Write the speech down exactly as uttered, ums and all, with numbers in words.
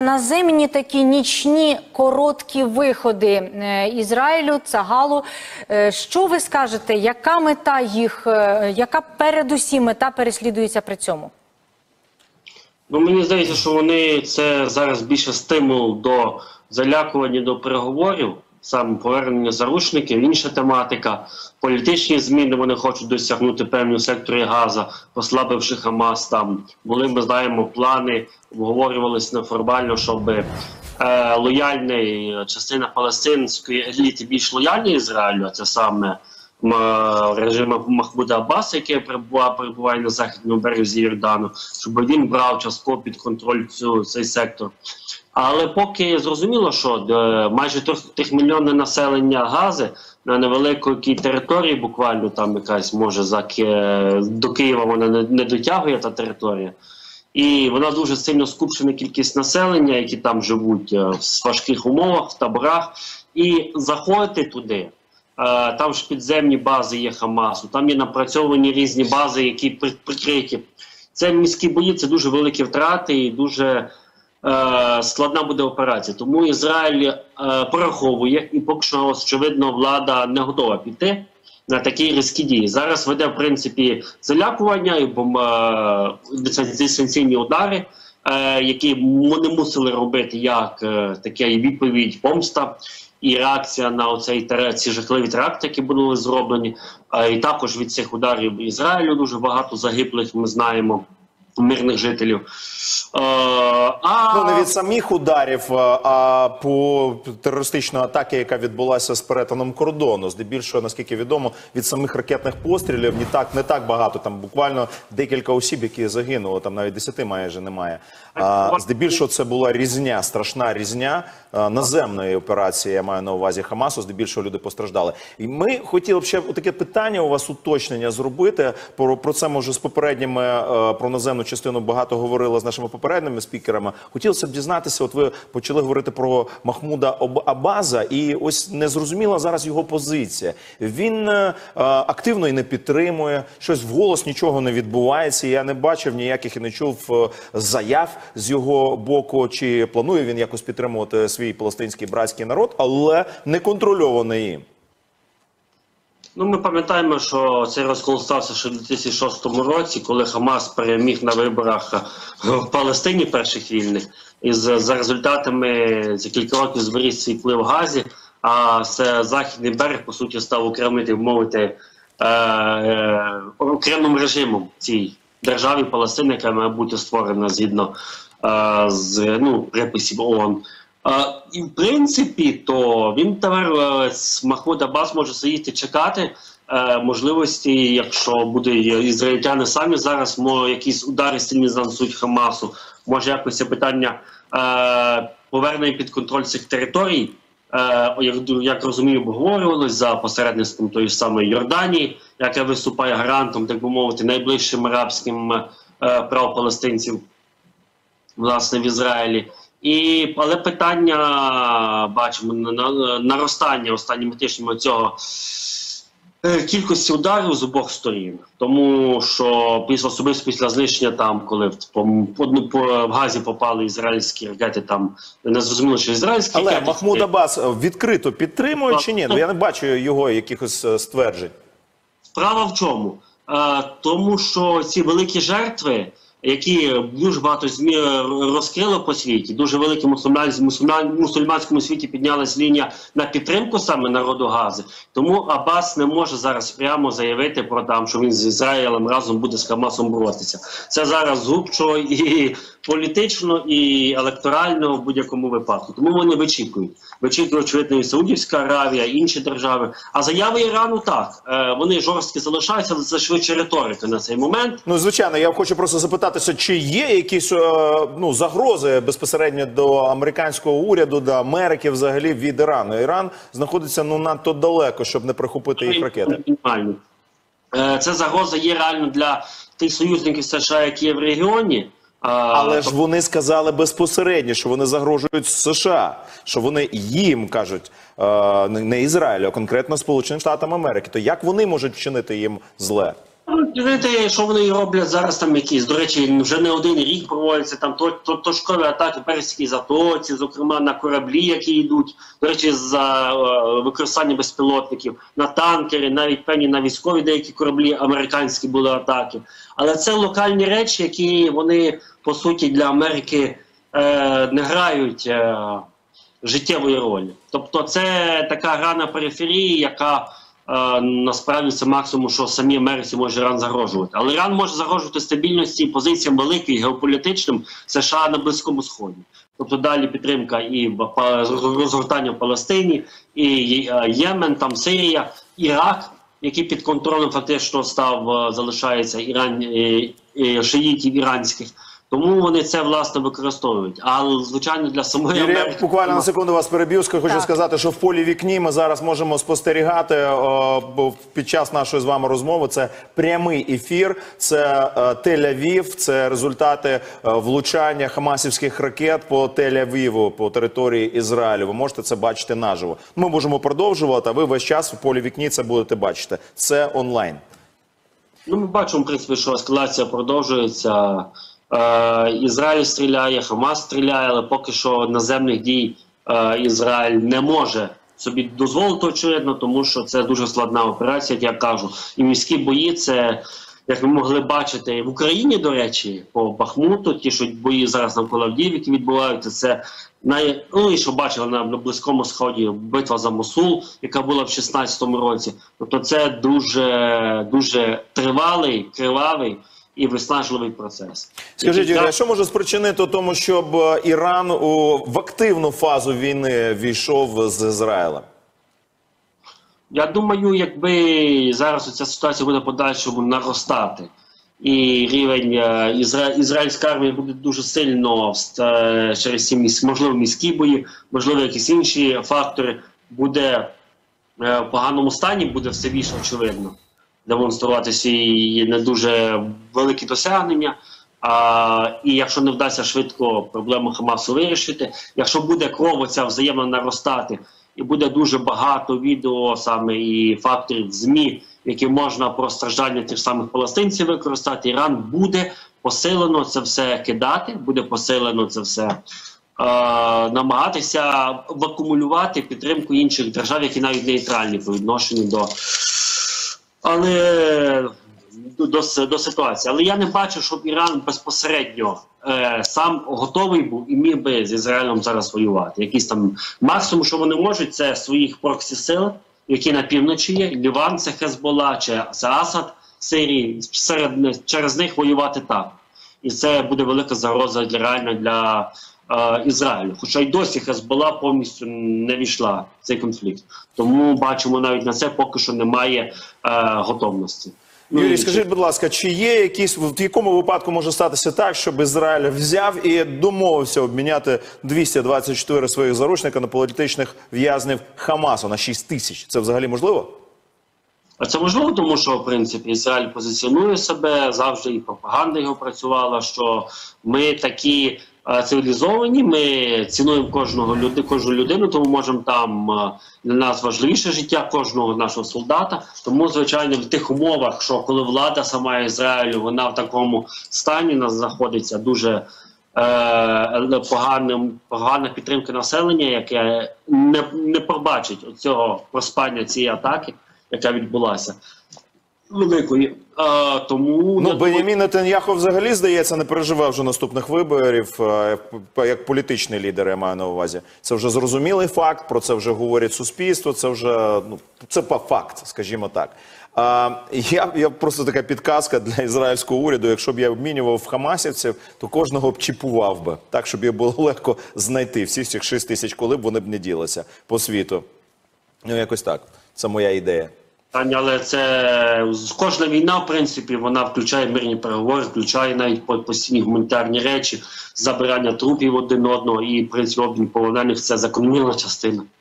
наземні такі нічні короткі виходи е, Ізраїлю, Цагалу. Е, що ви скажете, яка мета їх, е, яка передусім мета переслідується при цьому? Ну, мені здається, що вони це зараз більше стимул до залякування, до переговорів, саме повернення заручників, інша тематика, політичні зміни вони хочуть досягнути певні в секторі Газа, послабивши Хамас там. Були, ми знаємо, плани, обговорювалися неформально, щоб е, лояльна частина палестинської еліти більш лояльна Ізраїлю, а це саме режиму Махмуда Аббаса, який перебуває, перебуває на західному березі Йордану, щоб він брав частково під контроль цю, цей сектор. Але поки зрозуміло, що е, майже трьохмільйонне населення Гази на невеликій території, буквально там якась, може, за, е, до Києва вона не, не дотягує та територія. І вона дуже сильно скупчена кількість населення, які там живуть е, в важких умовах, в таборах. І заходити туди, е, там ж підземні бази є Хамасу, там є напрацьовані різні бази, які при, прикриті. Це міські бої, це дуже великі втрати і дуже Е, складна буде операція. Тому Ізраїль е, пораховує, і поки що, очевидно, влада не готова піти на такі різкі дії. Зараз веде, в принципі, залякування і е, дистанційні удари, е, які вони мусили робити як е, таке відповідь, помста і реакція на оцей, ці жахливі теракти, які були зроблені. Е, і також від цих ударів Ізраїлю дуже багато загиблих, ми знаємо, мирних жителів. Е, а... Ну, не від самих ударів, а по терористичної атаки, яка відбулася з перетином кордону. Здебільшого, наскільки відомо, від самих ракетних пострілів не так, не так багато. Там буквально декілька осіб, які загинули, там навіть десяти майже немає. А, здебільшого це була різня, страшна різня а, наземної операції, я маю на увазі Хамасу, здебільшого люди постраждали. І ми хотіли б ще таке питання у вас, уточнення зробити. Про, про це, може, з попередніми, а, про наземну частину багато говорили з нашими попередніми спікерами. Хотілося б дізнатися, от ви почали говорити про Махмуда Аббаса, і ось незрозуміла зараз його позиція. Він а, активно і не підтримує, щось вголос нічого не відбувається, я не бачив ніяких і не чув а, заяв з його боку, чи планує він якось підтримувати свій палестинський братський народ, але не контрольований їм. Ну, ми пам'ятаємо, що цей розкол стався ще в дві тисячі шостому році, коли Хамас переміг на виборах в Палестині перших вільних. І за результатами за кілька років зберіг свій вплив в Газі, а це Західний берег, по суті, став окремити, мовити, е е окремим режимом цій державі Палестини, яка має бути створена згідно е з ну, приписів ООН. Uh, і в принципі, то він тепер, Махмуд Аббас, може сидіти чекати uh, можливості, якщо буде ізраїльтяни самі зараз, може якісь удари сильні занесуть Хамасу, може якось це питання uh, повернення під контроль цих територій, uh, як, як розумію, обговорювалось за посередництвом тої самої Йорданії, яка виступає гарантом, так би мовити, найближчим арабським uh, прав палестинців, власне, в Ізраїлі. І, але питання, бачимо, наростання останніми тижнями цього е, кількості ударів з обох сторін. Тому що після, особисто після знищення там, коли в, по, по, в Газі попали ізраїльські ракети, там не зрозуміло, що ізраїльські але ракети... Але Махмуд Аббас відкрито підтримує чи ні? Ну, я не бачу його якихось стверджень. Справа в чому? Е, тому що ці великі жертви, які дуже багато ЗМІ розкрили по світі, дуже великому мусульманському світі піднялась лінія на підтримку саме народу Гази. Тому Аббас не може зараз прямо заявити про там, що він з Ізраїлем разом буде з Хамасом боротися. Це зараз губчо і політично, і електорально в будь-якому випадку. Тому вони вичікують. Вичікують, очевидно, і Саудівська Аравія, і інші держави. А заяви Ірану так. Вони жорсткі залишаються, але це швидше риторика на цей момент. Ну, звичайно, я хочу просто запитатися, чи є якісь ну, загрози безпосередньо до американського уряду, до Америки взагалі від Ірану? Іран знаходиться ну, надто далеко, щоб не прихопити їх ракети. Це загроза є реально для тих союзників США, які є в регіоні. Але ж вони сказали безпосередньо, що вони загрожують США, що вони їм кажуть, не Ізраїлю, а конкретно Сполученим Штатам Америки. То як вони можуть вчинити їм зле? Ну, знаєте, що вони роблять зараз там якісь, до речі, вже не один рік проводяться там то, то, точкові атаки в Перській затоці, зокрема на кораблі, які йдуть, до речі, за е, використання безпілотників, на танкери, навіть певні на військові деякі кораблі американські були атаки. Але це локальні речі, які вони, по суті, для Америки е, не грають е, життєвої ролі. Тобто це така гра на периферії, яка Е, насправді це максимум, що самій Америці може Іран загрожувати. Але Іран може загрожувати стабільності і позиціям великим геополітичним США на Близькому Сході. Тобто далі підтримка і розгортання в Палестині, і Ємен, там Сирія, Ірак, який під контролем фактично став, залишається Іран, і, і шиїтів іранських. Тому вони це, власне, використовують. А, звичайно, для самої Юрій, Америки... буквально на секунду вас переб'ю. Хочу Так. сказати, що в полі вікні ми зараз можемо спостерігати о, під час нашої з вами розмови. Це прямий ефір, це е, Тель-Авів, це результати е, влучання хамасівських ракет по Тель-Авіву, по території Ізраїлю. Ви можете це бачити наживо. Ми можемо продовжувати, а ви весь час в полі вікні це будете бачити. Це онлайн. Ну, ми бачимо, в принципі, що ескалація продовжується. Е, Ізраїль стріляє, Хамас стріляє, але поки що наземних дій е, Ізраїль не може собі дозволити, очевидно, тому що це дуже складна операція, як я кажу. І міські бої, це, як ви могли бачити, в Україні, до речі, по Бахмуту, ті, що бої зараз навколо Авдіївки відбуваються, це най... ну, і що бачили на, на Близькому Сході, битва за Мосул, яка була в шістнадцятому році. Тобто це дуже, дуже тривалий, кривавий і виснажливий процес. Скажіть, Який... Юрій, що може спричинити тому, щоб Іран у, в активну фазу війни війшов з Ізраїлем? Я думаю, якби зараз ця ситуація буде подальшому наростати, і рівень е, ізра... ізраїльської армії буде дуже сильно е, через ці міс... можливо міські бої, можливо якісь інші фактори, буде е, в поганому стані, буде все більш очевидно демонструвати свої не дуже великі досягнення. А, і якщо не вдасться швидко проблему Хамасу вирішити, якщо буде кров оця взаємно наростати, і буде дуже багато відео саме і факторів в ЗМІ, які можна про страждання тих самих палестинців використати, Іран буде посилено це все кидати, буде посилено це все е, намагатися акумулювати підтримку інших держав, які навіть нейтральні по відношенню до Але до, до ситуації. Але я не бачу, щоб Іран безпосередньо е, сам готовий був і міг би з Ізраїлем зараз воювати. Якісь там максимум, що вони можуть, це своїх проксі-сил, які на півночі є. Ліван, це Хезбола, чи це Асад Сирії. Серед, через них воювати так. І це буде велика загроза для, реально для е, Ізраїлю. Хоча й досі Хезбола повністю не війшла в цей конфлікт. Тому бачимо навіть на це поки що немає е, готовності. Юрій, ну, скажіть, будь ласка, чи є якісь, в якому випадку може статися так, щоб Ізраїль взяв і домовився обміняти двісті двадцять чотири своїх заручника на політичних в'язнів Хамасу на шість тисяч? Це взагалі можливо? А це можливо, тому що, в принципі, Ізраїль позиціонує себе, завжди і пропаганда його працювала, що ми такі е, цивілізовані, ми цінуємо кожного люди, кожну людину, тому можемо там е, для нас важливіше життя кожного нашого солдата. Тому, звичайно, в тих умовах, що коли влада сама Ізраїлю, вона в такому стані нас знаходиться дуже е, поганим, погана підтримка населення, яке не, не пробачить оцього проспання цієї атаки, яка відбулася великої. А, тому ну, Бенямін Нетаньяху взагалі, здається, не переживав вже наступних виборів а, як політичний лідер, я маю на увазі. Це вже зрозумілий факт, про це вже говорить суспільство, це вже, ну, це факт, скажімо так. А, я, я просто така підказка для ізраїльського уряду, якщо б я обмінював хамасівців, то кожного б чіпував би, так, щоб їх було легко знайти, всіх цих шість тисяч, коли б вони б не ділися по світу. Ну, якось так. Це моя ідея. Але це кожна війна, в принципі, вона включає мирні переговори, включає навіть постійні гуманітарні речі, забирання трупів один одного і, в принципі, обмін полонених – це закономірна частина.